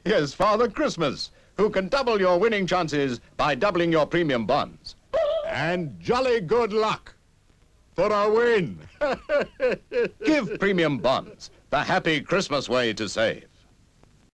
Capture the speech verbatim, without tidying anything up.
Here's Father Christmas, who can double your winning chances by doubling your premium bonds. And jolly good luck for a win. Give premium bonds, the happy Christmas way to save.